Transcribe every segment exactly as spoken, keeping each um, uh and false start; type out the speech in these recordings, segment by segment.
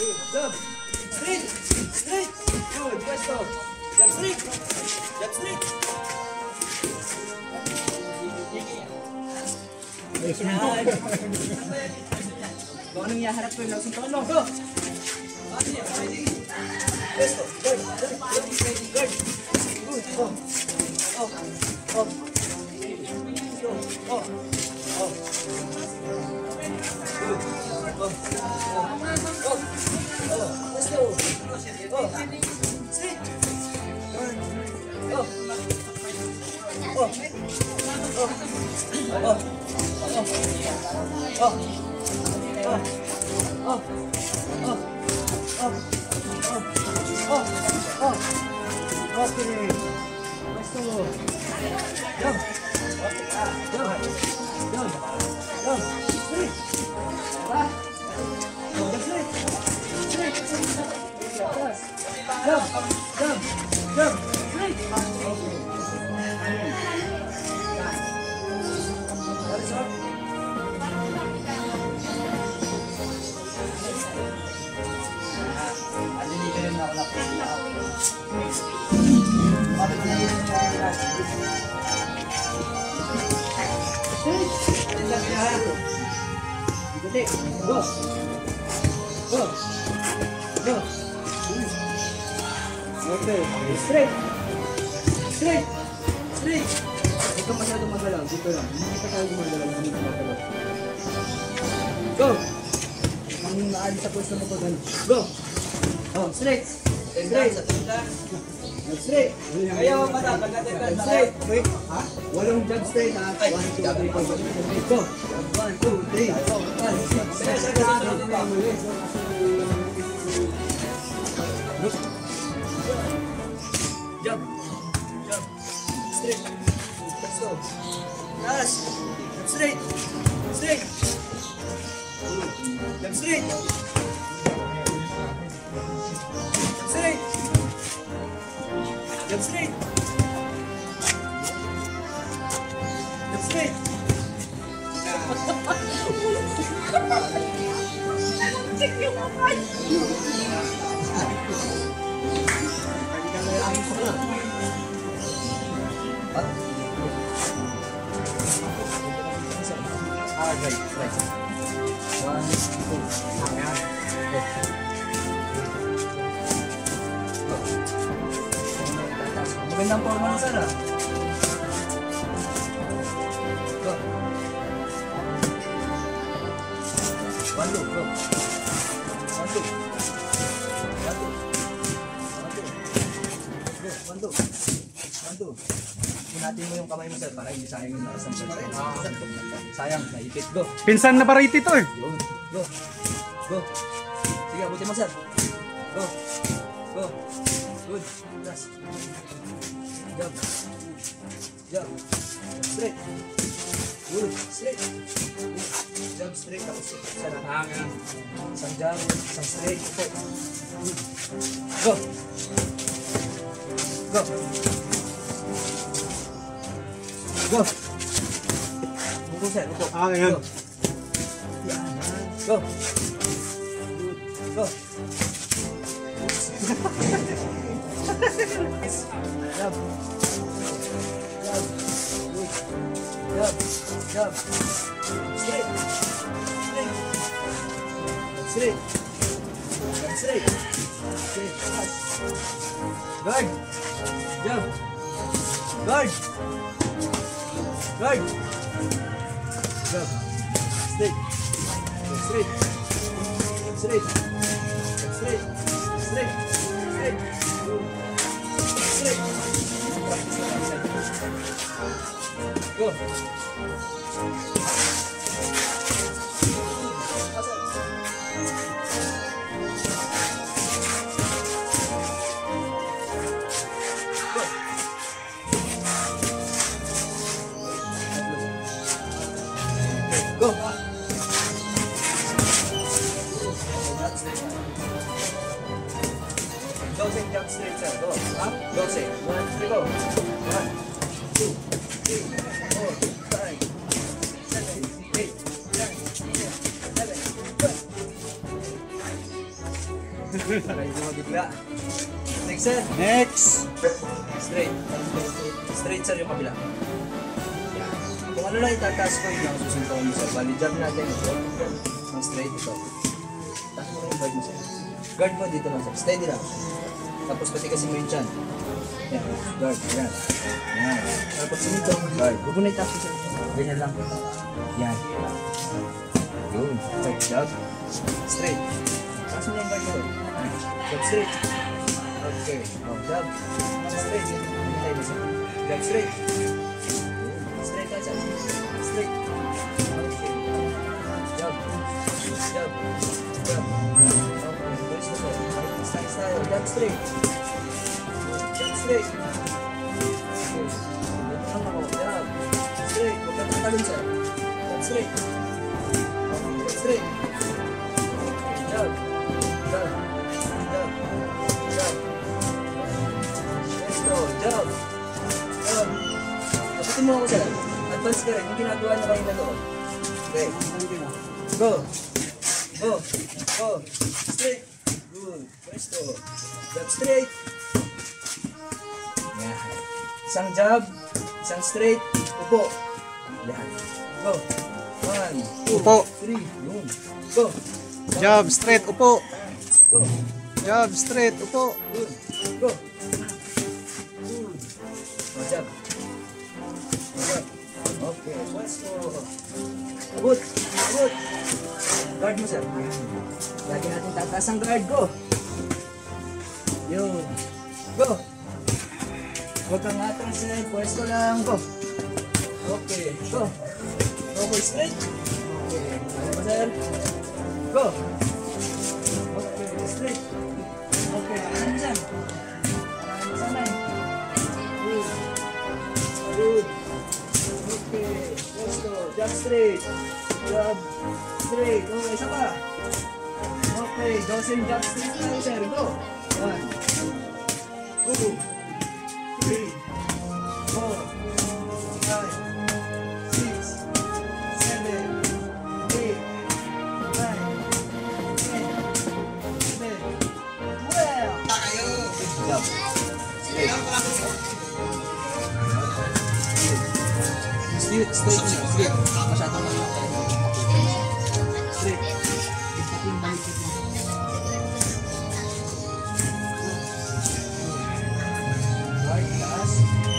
Good. Jump. Straight. Straight. Good. Pwesto. Jump straight. Jump straight. Yan. Kung anong iyaharap ko yung nasuntukan mo. Go. Pwesto. Guard. Guard. Guard. Good. Oh. Oh. Oh. Oh. Oh. Good. Oh. Oh. Oh. Oh. Let's go. Oh. Straight. Turn. Oh. Oh. Oh. Oh. Oh. Oh. Oh. Oh. Oh. Oh. Oh. Okay. Let's go. Jump. Jump. Jump. Jump. Straight. Ah. Jump straight. Straight. Jump. Jump. Jump. Straight. That's up. Alinitin na ako na po. Bakit na yun na Go. Go. Go. Okay. Straight. Straight. Straight. Huwag kang masyadong magalaw. Dito lang. Hindi ka tayo gumagalaw. Hindi ka magalaw. Go. Ang naalis sa pwesto mo pag ano. Go. Oh, straight. Straight. Straight. Ayaw matapag natin ka straight. Wait. Ha? Walong jump straight ha. One, two, three, four. Go. One, two, three, four, five, six, seven, eight. Jump. Jump. Straight. Let's go. Yes. Jump straight. Straight. Jump straight. Jump straight. Jump straight. Jump straight. Check yung mukha. Ah, right, right. One, two, magandang forma na sana. Go. One, two, go. One, two. One, two. One, two. Go, one, two. One, two. Punatin mo yung kamay mo, sir, para hindi sayang yung lakas ng sir. Sayang, naipit. Go. Pinsan na pariti to eh. Yun. Go. Go. Sige, abutin mo, sir. Go. Go. Good. Last. Jump. Jump. Straight. Good. Straight. Jump straight. Tapos isa na hangin. Isang jump. Isang straight. Go. Go. Go. Upo, sir. Upo. Ah, ngayon. Go. Go. Go. Jump. Jump. Jump. Jump. Straight. Straight. Straight. Straight. Straight. Guard. Jump. Guard. Guard. Jump. Straight. Straight. Straight. Straight. Straight. Straight. Straight. Go. Go. Go, say, jump straight, sir. Go. Huh? Go, say. One, three, go. One, two, three, four, five, seven, eight, nine, ten, eleven, twelve. Para hindi mabigla. Next, sir. Next. Straight. Straight, sir, yung kabila. Yan. Kung ano lang itataas ko, yun lang susuntukan mo, sir. Bali, jab natin ito. Ang straight ito. Taas mo lang yung guard mo, sir. Guard mo dito lang, sir. Steady lang. Tapos patikasin mo yung chan. Yan. Guard. Yan. Yan. Tapos sinito. Guard. Huwag mo na itaas mo, sir. Ganyan lang. Yan. Yun. Okay. Jab. Straight. Taas mo lang guard mo. Jab straight. Okay. Oh, jab. Straight. Hintay mo, sir. Jab straight. Straight ka, sir. Straight. Okay. Jab. Jab. Jab. Okay. Pwes mo, sir. Style tayo. Jab straight. Jab straight. Okay. Dito lang ako. Jab. Straight. Huwag ka tatalon, sir. Jab straight. Okay. Jab straight. Okay. Jab. Jab. Jab. Jab. Pwesto. Jab. Jab. Kapitin mo ako, sir. Advance ka rin. Yung ginagawa na kayo na doon. Okay. Go. Go. Go. Straight. Good. Pwesto. Jab straight. Yan. Isang jab. Isang straight. Upo. Yan. Go. One. Two. Upo. Three. Yun. Go. Jab, straight, upo. Go. Jab, straight, upo. Good. Go. Good. Oh, jab. Oh, jab. Okay. Pwesto. Good. Good. Guard mo, sir. Lagi natin tataas ang guard. Go. Yun. Go. Huwag kang atras, sir. Pwesto lang. Go. Okay. Go. Go straight. Okay. Kaya mo, sir. Go. Okay. Straight. Okay. Ano dyan? Ano sanay? Good. Good. Okay. Pwesto. Jump straight. Jump straight. Okay. Isa pa. Okay. Dosing jump straight tayo, sir. Go. One. Two. Three. Four. Five. Six. Seven. Eight. Nine. Ten. Eleven. Twelve. Jump. Straight. Straight. Straight. Straight. Masyadong masyadong. Straight. Yung balik mo. Right, taas.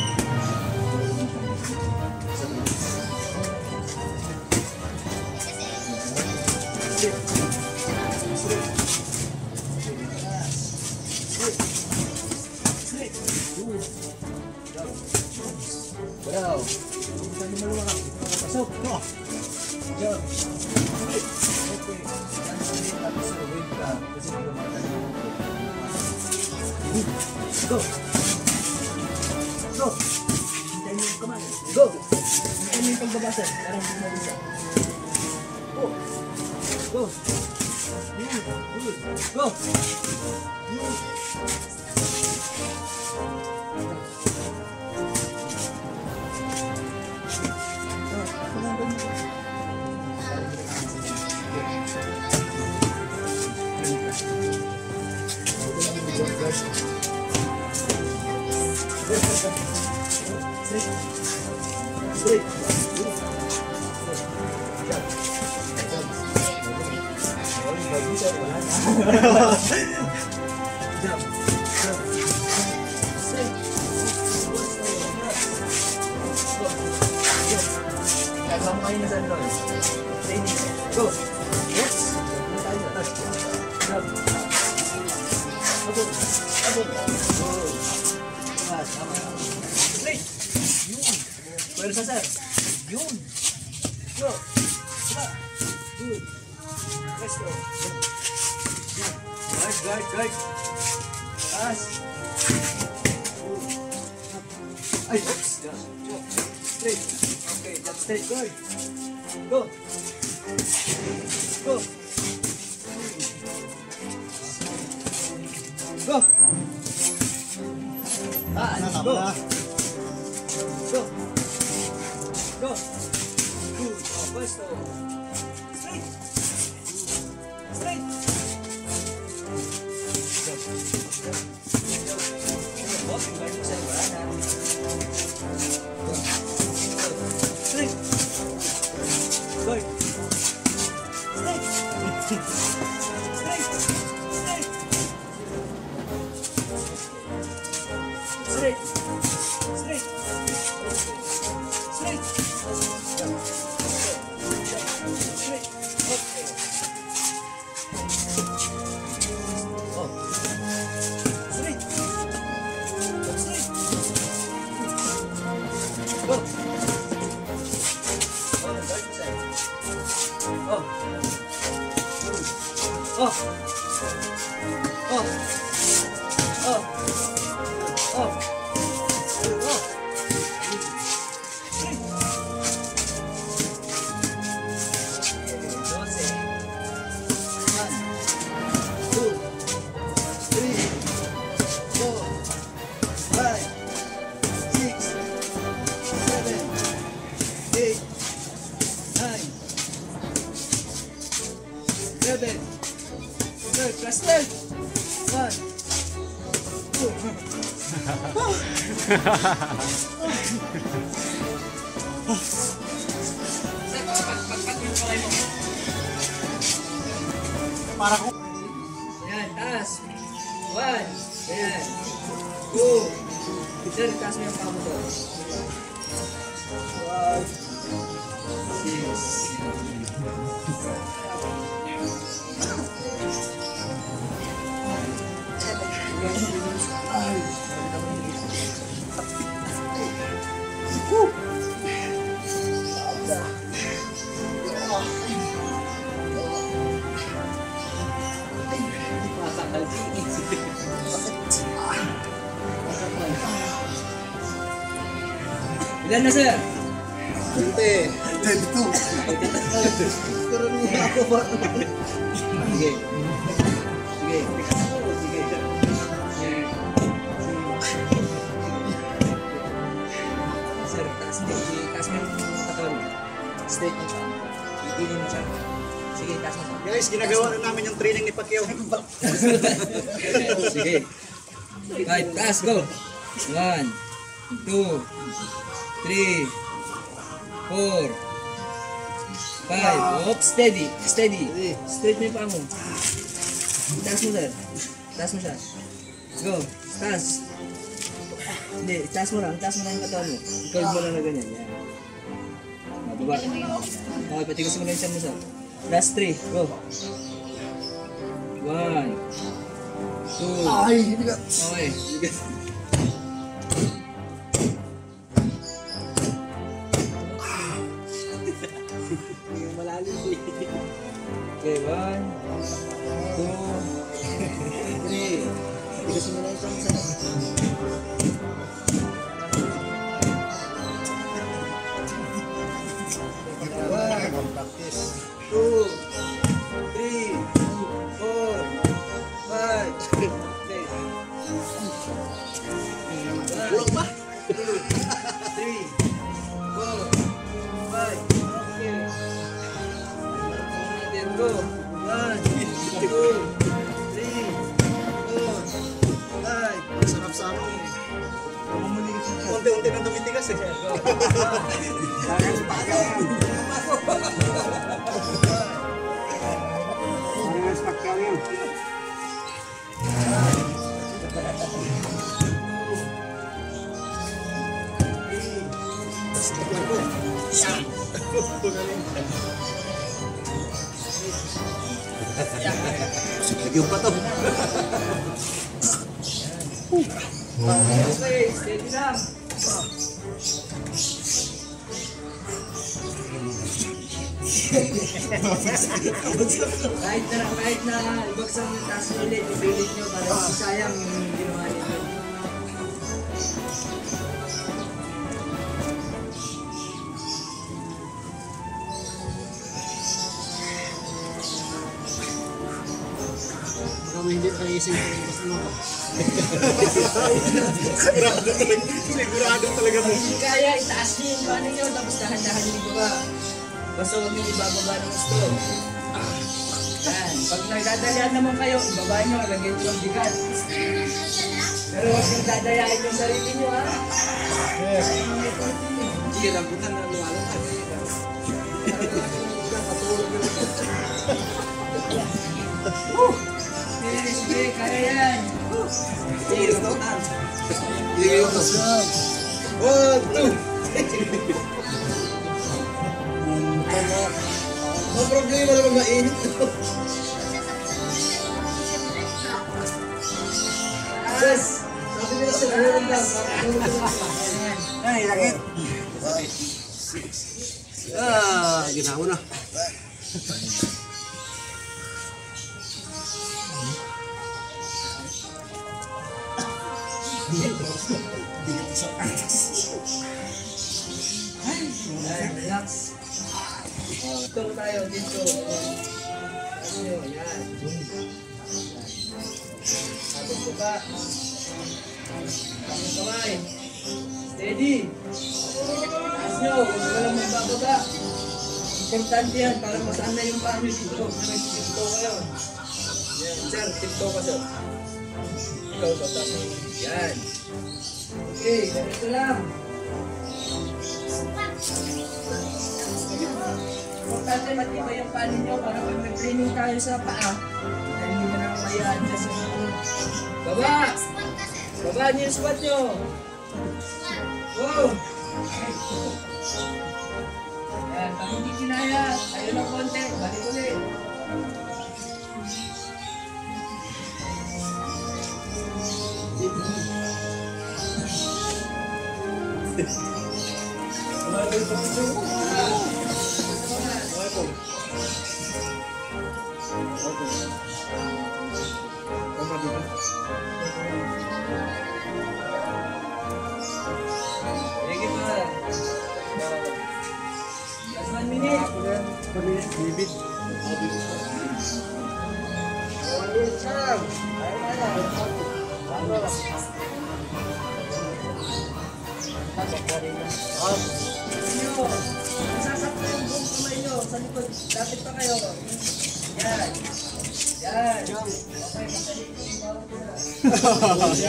Straight. Straight. Taas. Straight. Straight. Good. Jump. Wow. Saan mo lumakap? Pasok. Go. Jump. Straight. Okay. Yan sa rin natin sa wave ka. Kasi hindi ka makatanin mo. Go. Go. Hintayin mo yung command. Go. Hintayin mo yung pagbabasa. Parang hindi mo bisa. Go. Go. Good. Good. Go. Good. Straight. Straight. Jump. Jump. Oh, bagus ya, wala na. Jump. Jump. Straight. Kaya mo kayo na saan doon. Training. Go. Yes. Jump. Abot. Abot. Go. Tama, tama. Straight. Yun. Pwersa, sir. Yun. Go. Tama. Good. Pwesto. Yan. Guard, guard, guard. Taas. Good. Ay, oops. Yan. Jump. Straight. Okay, jump straight. Guard. Go. Go. Go. Taas. Go. Go. Go. Good. Oh, pwesto. Straight. Straight. Oh. Oh. Oh. Oh. Seven. Third, press third. One. Two. Para ko. Ayan, taas. One. Ayan. Two. Sir, taas mo yung paa mo doon. Five. Six. Ilan na, sir? twenty. twenty-two. Karoon niya ako ba? Sige. Sige. Sige. Sir, taas hindi. Taas mo yung katawan mo. Straight mo siya. Itinin mo siya. Sige, taas mo siya. Guys, ginagawa na namin yung training ni Pacquiao. Sige. Five, taas, go. One, two, three, four, five. Oops, steady, steady. Straight mo yung paa mo. Taas mo, sir. Taas mo siya. Go, taas. Hindi, taas mo lang, taas mo lang yung katawan mo. Curve mo lang na ganyan. Yan. Mababa. Okay, patigas mo lang yung tiyan mo, sir. Last three, go. One, two. Ay, hindi ka. Okay. Malalim eh. Okay, one, two, three. Tigas mo na isang sa Practice. Two, three, four, five. Okay. Bulok pa. Two, three, four, five. Okay. Then go. One, two, three, four, five. Sarap sa ano. Mamumuli ka siya. Unti-unti nang tumitigas eh. Go. Parang sa Pacquiao. Parang sa Pacquiao yun. Lagyan pa to. Okay, steady lang. kahit na, kahit na ibagsak yung taas nyo ulit, ipilit nyo para hindi sayang yung ginawa nito. Baka may hindi nakaising ko yung gusto mo. Sigurado talaga. Sigurado talaga mo. Hindi kaya, itaas nyo yung paano nyo, tapos dahan-dahan yung ibaba. Basta huwag nyo ibababa ng gusto. Yan. Pag nagdadalian naman kayo, ibaba nyo, lagyan nyo ng bigat. Pero huwag nyo dadayain yung sarili nyo, ha? Hindi, rambutan na lumalang ka. Sige, sige, kaya yan. Sige, rambutan. Hindi kayo kasam. One, two. No problema naman mainit. Yes! Sabi nila sa meron lang. Ay, sakit. Ah, ginawa na. Ayan, relax. Dito tayo, dito. Ano, yan. Tapos buka. Tapos kamay. Steady. Taas nyo, huwag mo lang magbabaga. Importante yan para masanay yung paa nyo dito. Tiptoe kayo. Yan, sir, tiptoe ka, sir. Ikaw, so, taas nyo. Yan. Okay, ganito lang. Importante matibay yung paa ninyo para pag nag-training tayo sa paa, ay hindi na lang may adjust yung ano. Baba! Baba niyo yung squat nyo! Wow! Yan, pag hindi kinaya, ayun ang konti, balik ulit. Sige pa. Just one minute. Bibit. Ayun, Sam. Ayun, ayun. Nyo, sasakto yung buong kamay nyo sa likod. Lapit pa kayo. Yan. Yan. Okay, madali yung bawat isa.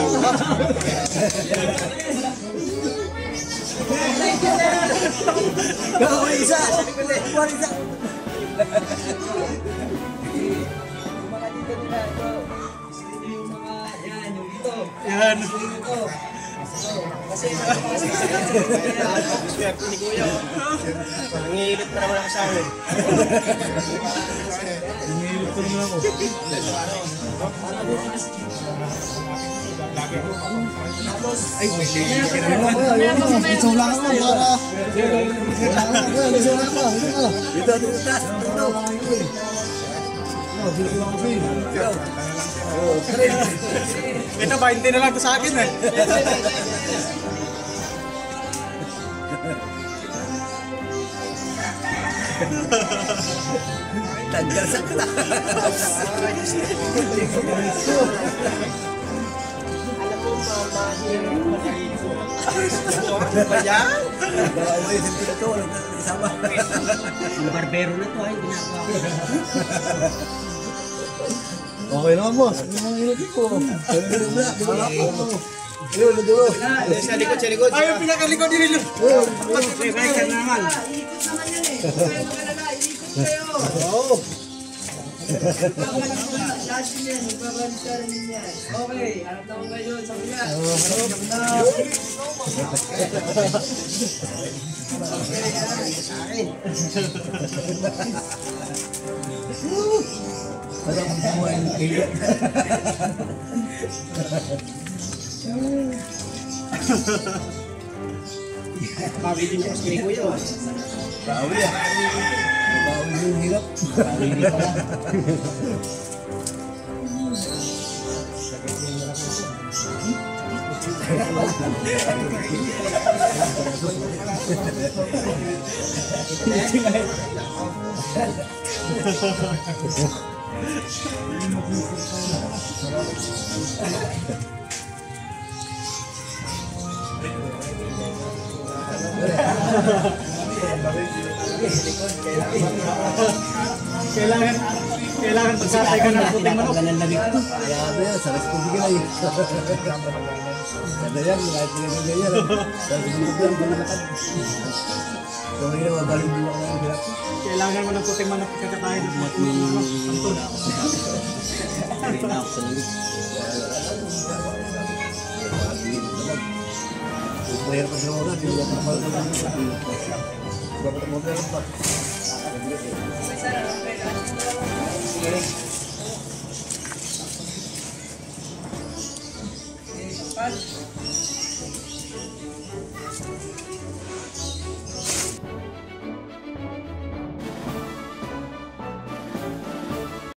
Gawin isa! Gawin isa! Yung mga dito nila, ito. Isilin nyo yung mga, yan, yung dito. Yan. Isilin nyo ito. Ito. Kasi nakapasok sila sa mga Swerte ni Kuya. Nangihilit pa naman ako sa akin. Nangihilit pa naman ako. Tapos, Ay, may sige na naman. Gusto lang ako para. Gusto lang ako. Gusto lang ako. Dito, dito, taas. Dito. Dito lang ako. Ito ba, hindi na lang ito sa akin eh. Tanggal sa taas. Ba yan? Bawa mo yung sentilo to. Walang kasama. Yung barbero na to ay ginagawa ko. Okay naman, boss. Ano naman yung ko? Ano na? Ayun, nado. Sa likod, sa likod. Ay, yung pinakalikod din nilo. May bike ka naman. iikot naman yan eh. Kayo magalala, iikot kayo. Oo. Lahat din yan, magbabalik ka rin din yan. Okay, harap na ko kayo sa bila. Harap na. Parang buhay ng kayo. Bawi din ako sa Kuya. Bawi ah. Bawi yung hirap. Bawi din pala. Kailangan, kailangan pagsatay ka ng puting manok. Ganun na dito. Kaya ano yan, sa rest bigay na yun. Kada yan, kahit pinagagay yan. Sabi ko yan, bumalakad. Kung hindi na mabalik din ako ng hirap. Kailangan mo ng puting manok kakatayin ng puting manok. Antun. Hindi na ako sa lamig. Mahirap ang drone na, di ba pa naman naman. Di ba pa naman naman pa. Pas.